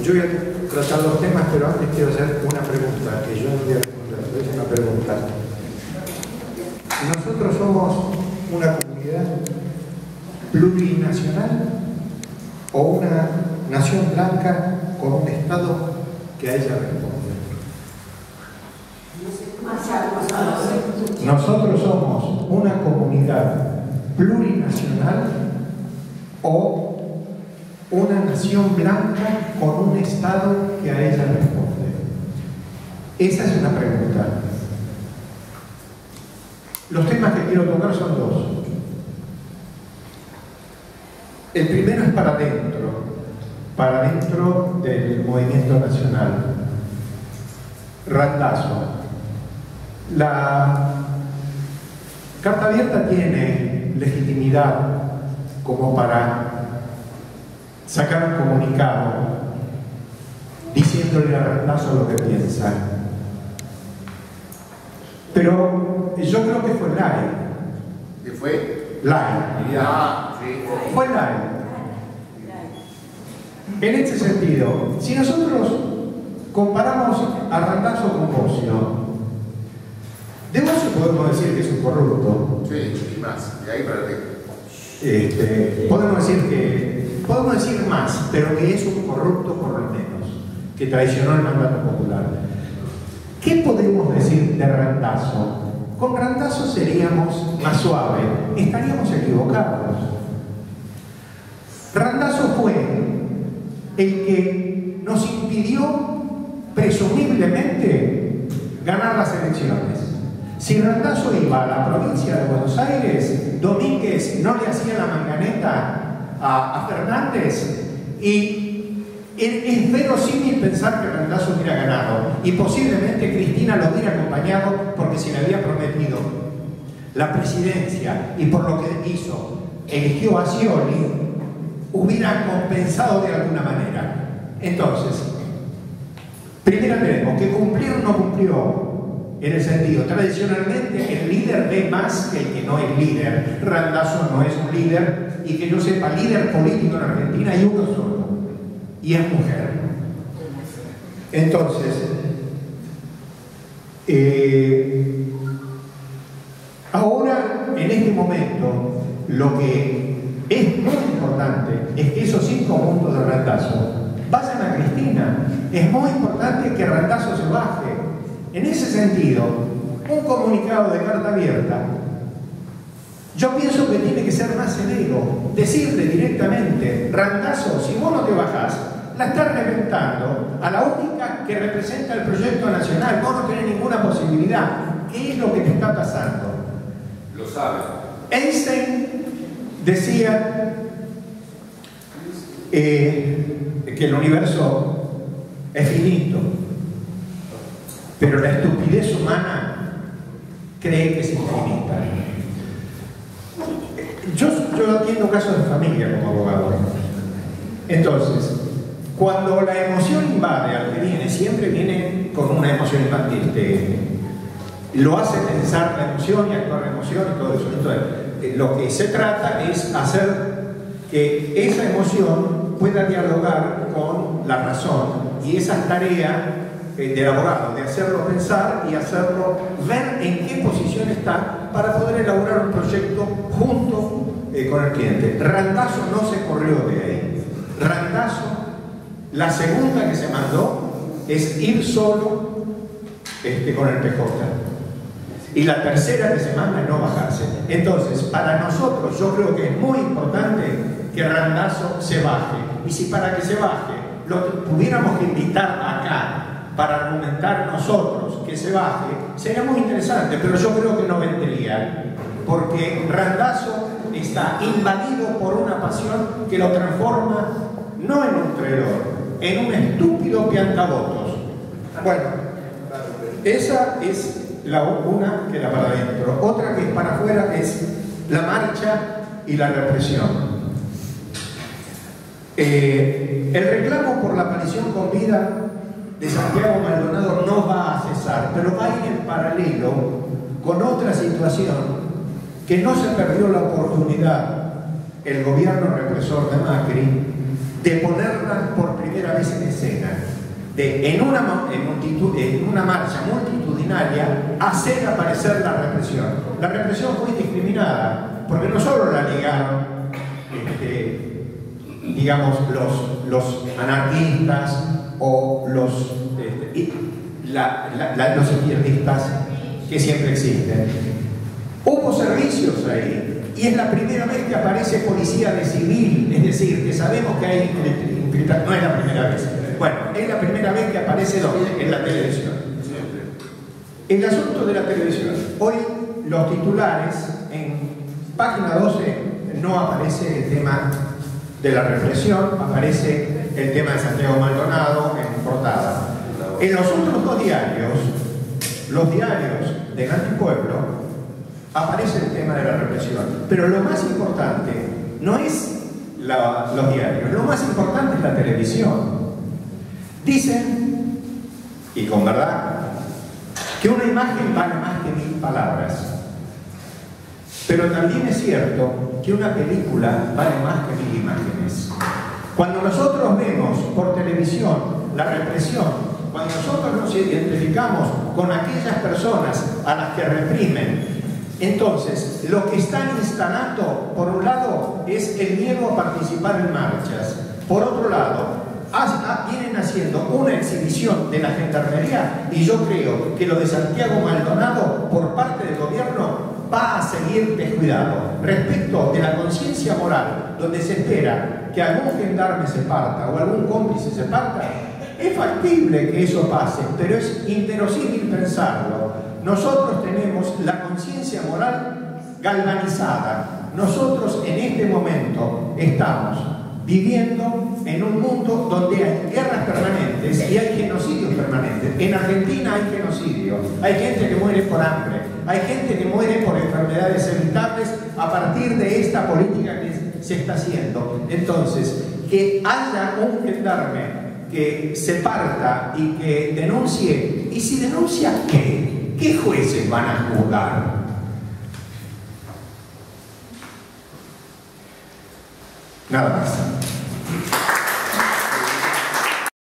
yo voy a tratar los temas, pero antes quiero hacer una pregunta, que yo no voy a responder, pero es una pregunta. ¿Nosotros somos una comunidad plurinacional o una nación blanca con un Estado que a ella responde? ¿Nosotros somos una comunidad plurinacional o una nación blanca con un Estado que a ella responde? Esa es una pregunta. Los temas que quiero tocar son dos. El primero es para dentro del movimiento nacional. Randazzo. La Carta Abierta tiene legitimidad como para sacar un comunicado diciéndole a Randazzo lo que piensa. Pero yo creo que fue Lai. ¿Qué fue? Lai. Sí. Fue Lai. En este sentido, si nosotros comparamos a Randazzo con Bossio, de Bossio podemos decir que es un corrupto. Sí, y más. De ahí para arriba. Podemos decir más, pero que es un corrupto por lo menos, que traicionó el mandato popular. ¿Qué podemos decir de Randazzo? Con Randazzo seríamos más suaves, estaríamos equivocados. Randazzo fue el que nos impidió presumiblemente ganar las elecciones. Si Randazzo iba a la provincia de Buenos Aires, Domínguez no le hacía la manganeta a Fernández y es verosímil pensar que Randazzo hubiera ganado y posiblemente Cristina lo hubiera acompañado porque se le había prometido la presidencia y por lo que hizo eligió a Scioli, hubiera compensado de alguna manera. Entonces, primero tenemos que cumplir o no cumplió. En el sentido, tradicionalmente el líder ve más que el que no es líder. Randazzo no es un líder y que yo sepa, líder político en Argentina hay uno solo y es mujer. Entonces, ahora en este momento lo que es muy importante es que esos 5 puntos de Randazzo vayan a Cristina. Es muy importante que Randazzo se baje. En ese sentido, un comunicado de Carta Abierta, yo pienso que tiene que ser más severo, decirle directamente: Randazzo, si vos no te bajás, la estás reventando a la única que representa el proyecto nacional, vos no tenés ninguna posibilidad. ¿Qué es lo que te está pasando? Lo sabe. Einstein decía que el universo es finito, pero la estupidez humana cree que es infinita. Yo atiendo casos de familia como abogado. Entonces, cuando la emoción invade al que viene, siempre viene con una emoción infantil. Lo hace pensar la emoción y actuar la emoción y todo eso. Entonces, lo que se trata es hacer que esa emoción pueda dialogar con la razón, y esa es tarea del abogado, de hacerlo pensar y hacerlo ver en qué posición está para poder elaborar un proyecto junto con el cliente. Randazzo no se corrió de ahí. Randazzo, la segunda que se mandó es ir solo con el PJ. Y la tercera que se manda es no bajarse. Entonces, para nosotros, yo creo que es muy importante que Randazzo se baje. Y si para que se baje lo tuviéramos que invitar acá para argumentar nosotros que se baje, sería muy interesante, pero yo creo que no vendría, porque Randazzo está invadido por una pasión que lo transforma no en un traidor, en un estúpido piantavotos. Bueno, esa es una que da para adentro. Otra que es para afuera es la marcha y la represión. El reclamo por la aparición con vida de Santiago Maldonado no va a cesar, pero va a ir en paralelo con otra situación que no se perdió la oportunidad el gobierno represor de Macri de ponerla por primera vez en escena, de en una marcha multitudinaria hacer aparecer la represión. La represión fue indiscriminada, porque no solo la ligaron, digamos, los anarquistas o los izquierdistas que siempre existen. Hubo servicios ahí, y es la primera vez que aparece policía de civil, es decir, que sabemos que hay infiltración. No es la primera vez. Bueno, es la primera vez que aparece en la televisión. El asunto de la televisión. Hoy los titulares, en página 12 no aparece el tema de la represión, aparece el tema de Santiago Maldonado en portada. En los otros dos diarios, los diarios del antipueblo, aparece el tema de la represión. Pero lo más importante no es los diarios, lo más importante es la televisión. Dicen, y con verdad, que una imagen vale más que 1000 palabras. Pero también es cierto que una película vale más que 1000 imágenes. Cuando nosotros vemos por televisión la represión, cuando nosotros nos identificamos con aquellas personas a las que reprimen, entonces lo que están instalando, por un lado, es el miedo a participar en marchas. Por otro lado, vienen haciendo una exhibición de la gendarmería, y yo creo que lo de Santiago Maldonado por parte del gobierno va a seguir descuidado. Respecto de la conciencia moral, donde se espera que algún gendarme se parta o algún cómplice se parta, es factible que eso pase, pero es inverosímil pensarlo. Nosotros tenemos la conciencia moral galvanizada. Nosotros en este momento estamos viviendo en un mundo donde hay guerras permanentes y hay genocidios permanentes. En Argentina hay genocidio, hay gente que muere por hambre, hay gente que muere por enfermedades evitables a partir de esta política que se está haciendo. Entonces, que haya un gendarme que se parta y que denuncie, y si denuncia, ¿qué? ¿Qué jueces van a juzgar? Nada más.